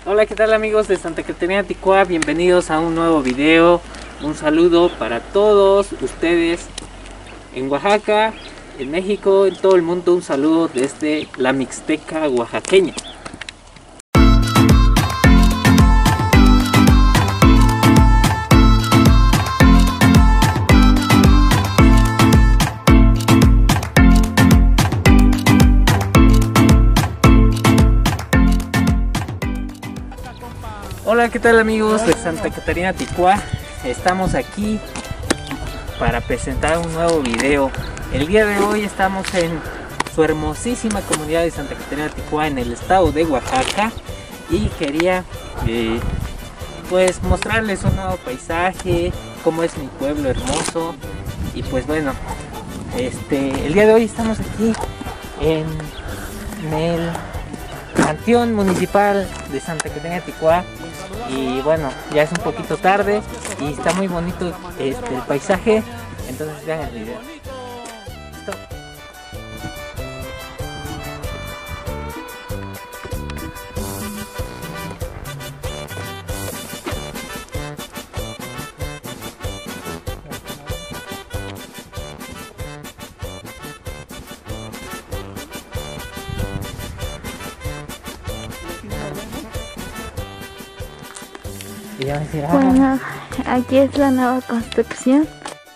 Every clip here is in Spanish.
Hola, ¿qué tal amigos de Santa Catarina Ticua? Bienvenidos a un nuevo video. Un saludo para todos ustedes en Oaxaca, en México, en todo el mundo. Un saludo desde la Mixteca oaxaqueña. Hola, ¿qué tal amigos de Santa Catarina Ticua? Estamos aquí para presentar un nuevo video. El día de hoy estamos en su hermosísima comunidad de Santa Catarina Ticua, en el estado de Oaxaca, y quería pues mostrarles un nuevo paisaje, cómo es mi pueblo hermoso. Y pues bueno, el día de hoy estamos aquí en el Panteón Municipal de Santa Catarina Ticua. Y bueno, ya es un poquito tarde y está muy bonito el paisaje, entonces vean el video. ¿Listo? Bueno, aquí es la nueva construcción.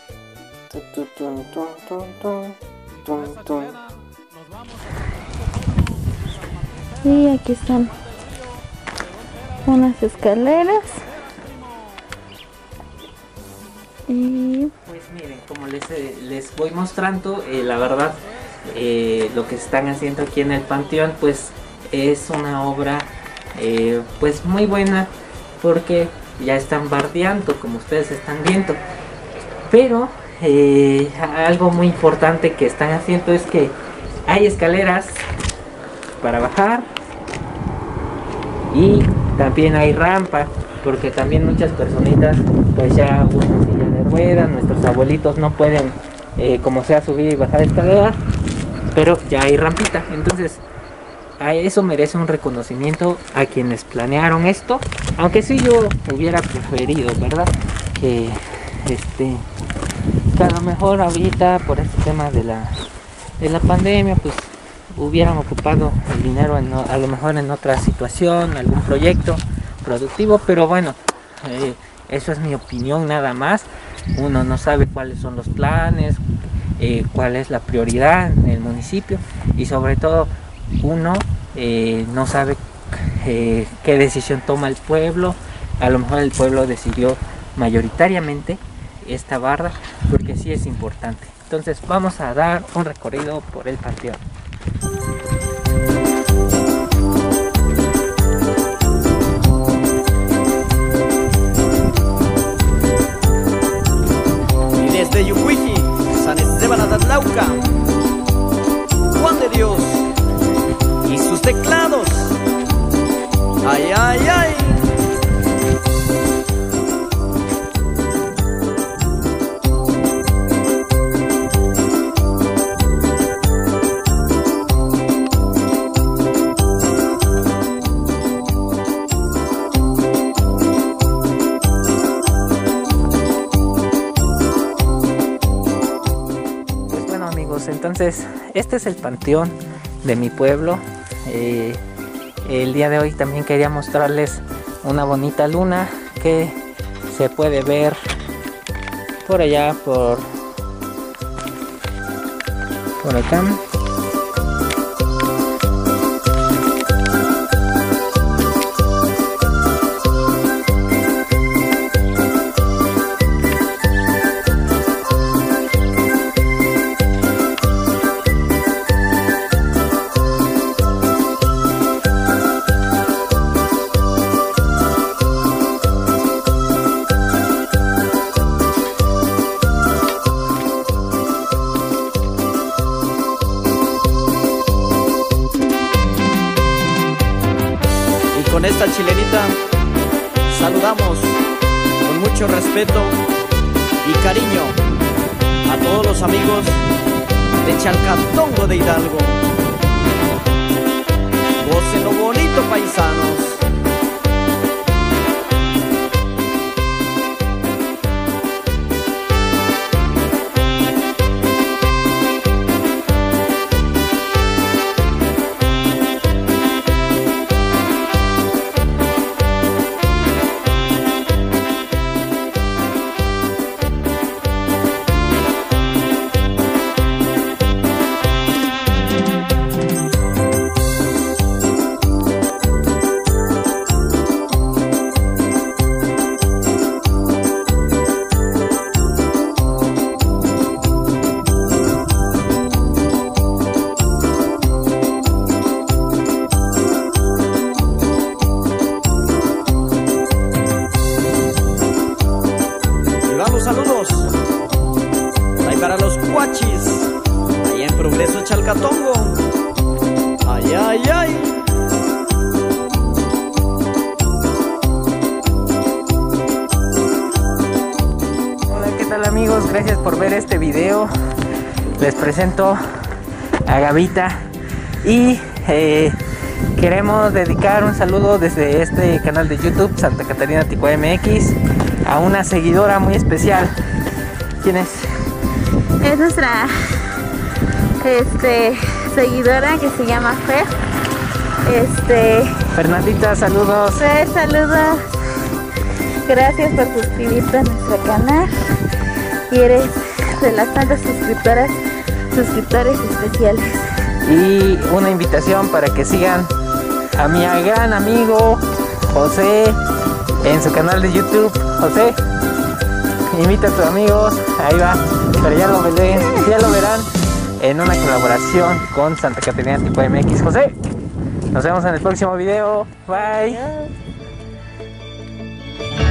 Y aquí están unas escaleras. Y pues miren, como les voy mostrando, la verdad, lo que están haciendo aquí en el panteón pues es una obra pues muy buena, porque ya están bardeando, como ustedes están viendo. Pero algo muy importante que están haciendo es que hay escaleras para bajar y también hay rampa, porque también muchas personitas pues ya usan silla de ruedas. Nuestros abuelitos no pueden como sea subir y bajar escaleras, pero ya hay rampita. Entonces a eso merece un reconocimiento a quienes planearon esto, aunque sí yo hubiera preferido, ¿verdad? Que a lo mejor ahorita por este tema de la pandemia pues hubieran ocupado el dinero a lo mejor en otra situación, algún proyecto productivo, pero bueno, eso es mi opinión nada más. Uno no sabe cuáles son los planes, cuál es la prioridad en el municipio, y sobre todo uno no sabe qué decisión toma el pueblo. A lo mejor el pueblo decidió mayoritariamente esta barda porque sí es importante. Entonces vamos a dar un recorrido por el panteón. Y desde Yucuiji, San Esteban Atatlauca, Juan de Dios y sus teclados. Ay, ay, ay. Pues bueno amigos, entonces este es el panteón de mi pueblo. El día de hoy también quería mostrarles una bonita luna que se puede ver por allá, por acá. Con esta chilenita saludamos con mucho respeto y cariño a todos los amigos de Chalcatongo de Hidalgo. Gocen lo bonito, paisanos. gracias por ver este video. Les presento a Gavita y queremos dedicar un saludo desde este canal de YouTube, Santa Catarina Ticua MX, a una seguidora muy especial. ¿Quién es? Es nuestra seguidora que se llama Fer. Fernandita, saludos. Fer, saludos. Gracias por suscribirte a nuestro canal. Y eres de las tantas suscriptores especiales. Y una invitación para que sigan a mi gran amigo José en su canal de YouTube. José, invita a tus amigos, ahí va, pero ya lo verán en una colaboración con Santa Catarina Ticua MX. José, nos vemos en el próximo video. Bye. Adiós.